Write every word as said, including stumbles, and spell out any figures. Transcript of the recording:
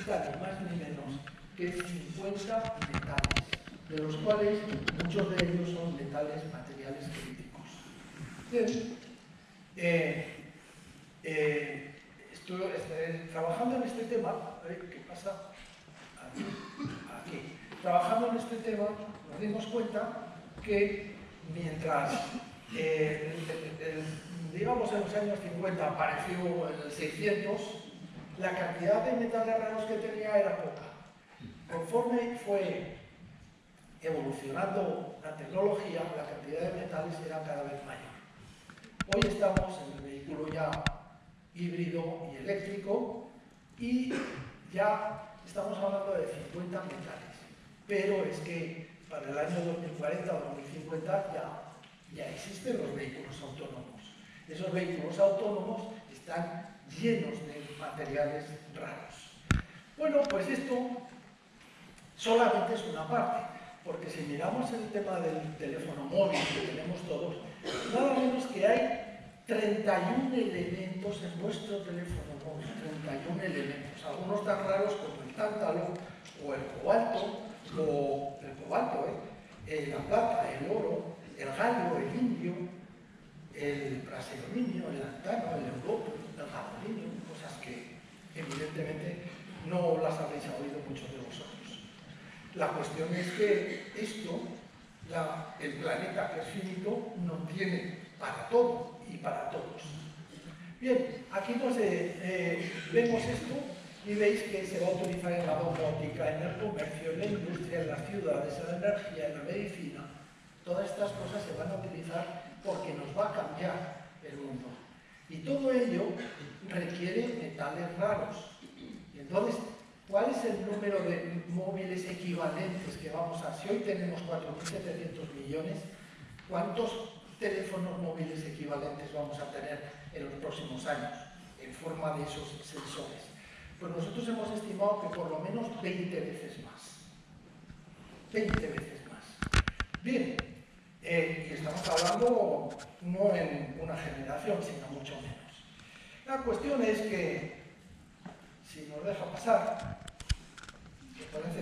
necesita ni más ni menos que cincuenta metales, de los cuales muchos de ellos son metales materiales críticos. Bien, eh, eh, estoy, estoy trabajando en este tema. ¿Qué pasa? Aquí, aquí. Trabajando en este tema nos dimos cuenta que mientras eh, el, el, el, digamos en los años cincuenta apareció en el seiscientos, la cantidad de metales raros que tenía era poca. Conforme fue evolucionando la tecnología, la cantidad de metales era cada vez mayor. Hoy estamos en el vehículo ya híbrido y eléctrico y ya estamos hablando de cincuenta metales. Pero es que para el año dos mil cuarenta o dos mil cincuenta ya, ya existen los vehículos autónomos. Esos vehículos autónomos están llenos de materiales raros. Bueno, pues esto solamente es una parte, porque si miramos el tema del teléfono móvil que tenemos todos, nada menos que hay treinta y un elementos en vuestro teléfono móvil, treinta y un elementos, algunos tan raros como el tántalo o el cobalto, o el cobalto, ¿eh? la plata, el oro, el galio, el indio, el brasileño, el lantano, el europo, el jabolinio, cosas que evidentemente no las habéis oído muchos de vosotros. La cuestión es que esto, la, el planeta que es finito, no tiene para todo y para todos. Bien, aquí nos, eh, eh, vemos esto y veis que se va a utilizar en la domótica, en el comercio, en la industria, en las ciudades, en la energía, en la medicina. Todas estas cosas se van a utilizar porque nos va a cambiar el mundo. Y todo ello requiere metales raros. Y entonces, ¿cuál es el número de móviles equivalentes que vamos a... Si hoy tenemos cuatro mil setecientos millones, ¿cuántos teléfonos móviles equivalentes vamos a tener en los próximos años en forma de esos sensores? Pues nosotros hemos estimado que por lo menos veinte veces más. veinte veces más. Bien, eh, y estamos hablando no en una generación, sino mucho menos. La cuestión es que, si nos deja pasar, que parece